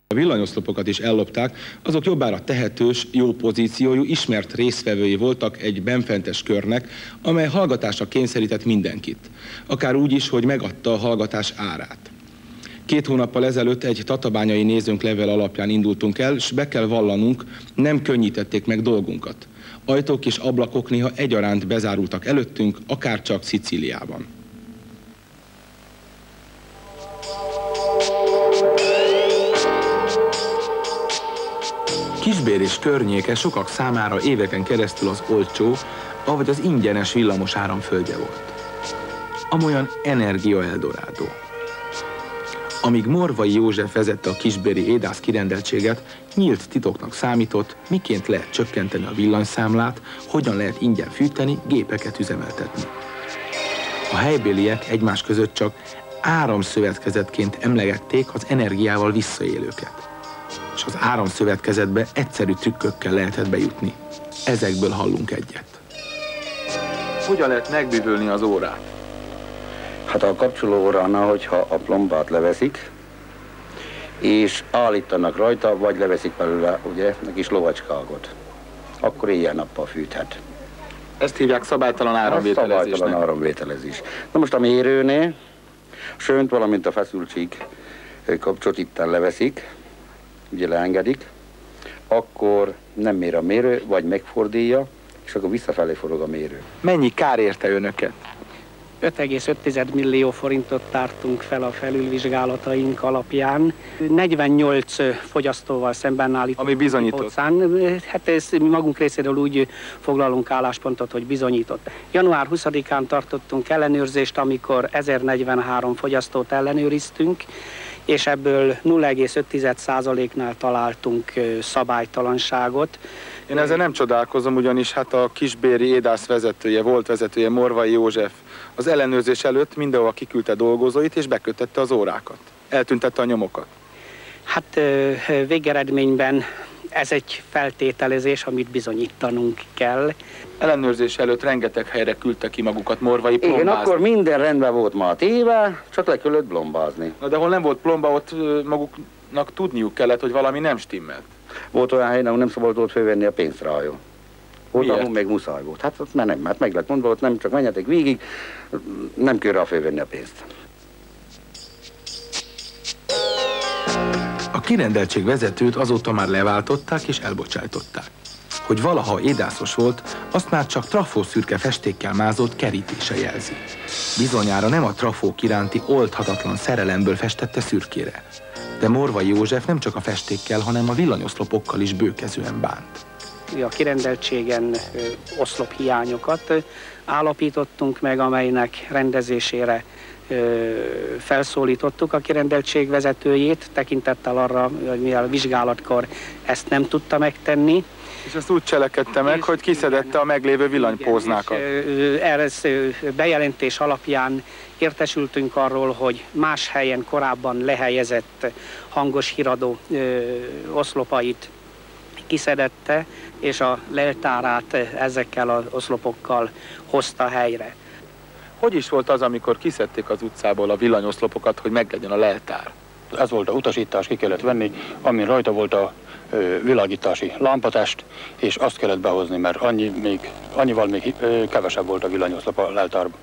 A villanyoszlopokat is ellopták, azok jobbára tehetős, jó pozíciójú, ismert résztvevői voltak egy benfentes körnek, amely hallgatásra kényszerített mindenkit. Akár úgy is, hogy megadta a hallgatás árát. 2 hónappal ezelőtt egy tatabányai nézőnk level alapján indultunk el, s be kell vallanunk, nem könnyítették meg dolgunkat. Ajtók és ablakok néha egyaránt bezárultak előttünk, akárcsak Szicíliában. Kisbér és környéke sokak számára éveken keresztül az olcsó, avagy az ingyenes villamos áram földje volt. Amolyan energia eldorádó. Amíg Morvai József vezette a kisbéri édász kirendeltséget, nyílt titoknak számított, miként lehet csökkenteni a villanyszámlát, hogyan lehet ingyen fűteni, gépeket üzemeltetni. A helybéliek egymás között csak áramszövetkezetként emlegették az energiával visszaélőket. És az áramszövetkezetbe egyszerű trükkökkel lehetett bejutni. Ezekből hallunk egyet. Hogyan lehet megbűvölni az órát? Hát a kapcsolóóránál, hogyha a plombát leveszik, és állítanak rajta, vagy leveszik belőle, ugye, egy kis lovacskágot, akkor éjjel-nappal fűthet. Ezt hívják szabálytalan áramvételezésnek. Szabálytalan áramvételezés. Na most a mérőnél, sönt, valamint a feszültség kapcsot itten leveszik, ugye leengedik, akkor nem mér a mérő, vagy megfordítja, és akkor visszafelé forog a mérő. Mennyi kár érte önöket? 5,5 millió forintot tártunk fel a felülvizsgálataink alapján. 48 fogyasztóval szemben állított. Ami bizonyított. Hát ezt magunk részéről úgy foglalunk álláspontot, hogy bizonyított. Január 20-án tartottunk ellenőrzést, amikor 1043 fogyasztót ellenőriztünk, és ebből 0,5%-nál találtunk szabálytalanságot. Én ezzel nem csodálkozom, ugyanis hát a kisbéri édász vezetője, volt vezetője, Morvai József az ellenőrzés előtt mindenhol kiküldte dolgozóit és bekötötte az órákat. Eltüntette a nyomokat. Hát végeredményben ez egy feltételezés, amit bizonyítanunk kell. Ellenőrzés előtt rengeteg helyre küldte ki magukat Morvai plombázni. Igen, akkor minden rendben volt ma a téve, csak le kellett plombázni. Na de hol nem volt plomba, ott maguknak tudniuk kellett, hogy valami nem stimmelt. Volt olyan hely, ahol nem szabad volt fölvenni a pénzt rá. Volt, ahol még muszáj volt. Hát ott már nem, mert meg lett mondva, ott nem csak menjetek végig, nem kell rá fölvenni a pénzt. A kirendeltség vezetőt azóta már leváltották és elbocsájtották. Hogy valaha édászos volt, azt már csak trafószürke festékkel mázolt kerítése jelzi. Bizonyára nem a trafók iránti oldhatatlan szerelemből festette szürkére. De Morvai József nem csak a festékkel, hanem a villanyoszlopokkal is bőkezően bánt. A kirendeltségen oszlophiányokat állapítottunk meg, amelynek rendezésére felszólítottuk a kirendeltség vezetőjét, tekintettel arra, hogy mivel a vizsgálatkor ezt nem tudta megtenni. És ezt úgy cselekedte meg, hogy kiszedette a meglévő villanypóznákat. Erre bejelentés alapján értesültünk arról, hogy más helyen korábban lehelyezett hangos híradó oszlopait kiszedette, és a leltárát ezekkel az oszlopokkal hozta helyre. Hogy is volt az, amikor kiszedték az utcából a villanyoszlopokat, hogy meglegyen a leltár? Ez volt a utasítás, ki kellett venni, amin rajta volt a világítási lámpatest, és azt kellett behozni, mert annyival még kevesebb volt a villanyoszlop a leltárban.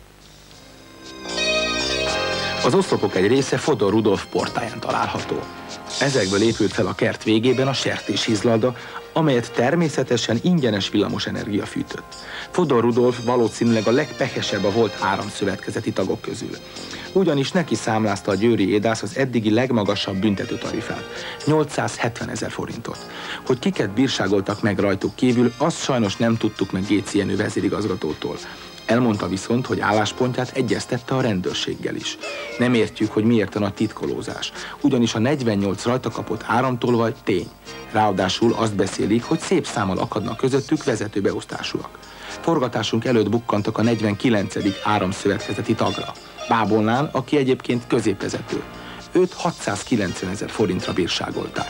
Az oszlopok egy része Fodor Rudolf portáján található. Ezekből épült fel a kert végében a sertéshizlalda, amelyet természetesen ingyenes villamosenergia fűtött. Fodor Rudolf valószínűleg a legpehesebb a volt áramszövetkezeti tagok közül. Ugyanis neki számlázta a győri édász az eddigi legmagasabb büntetőtarifát, 870 000 forintot. Hogy kiket bírságoltak meg rajtuk kívül, azt sajnos nem tudtuk meg Géczi Jenő vezérigazgatótól. Elmondta viszont, hogy álláspontját egyeztette a rendőrséggel is. Nem értjük, hogy miért a nagy titkolózás, ugyanis a 48 rajta kapott áramtolvaj tény. Ráadásul azt beszélik, hogy szép számmal akadnak közöttük vezetőbeosztásúak. Forgatásunk előtt bukkantak a 49. áramszövetkezeti tagra, Bábolnál, aki egyébként középvezető. Őt 690 000 forintra bírságolták.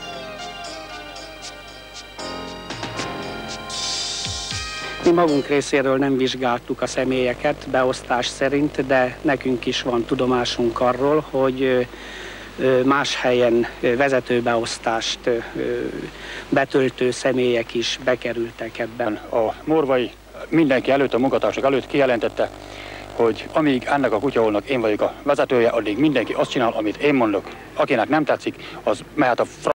Mi magunk részéről nem vizsgáltuk a személyeket beosztás szerint, de nekünk is van tudomásunk arról, hogy más helyen vezetőbeosztást betöltő személyek is bekerültek ebben. A morvai mindenki előtt, a munkatársak előtt kijelentette, hogy amíg ennek a kutyaholnak én vagyok a vezetője, addig mindenki azt csinál, amit én mondok. Akinek nem tetszik, az mehet a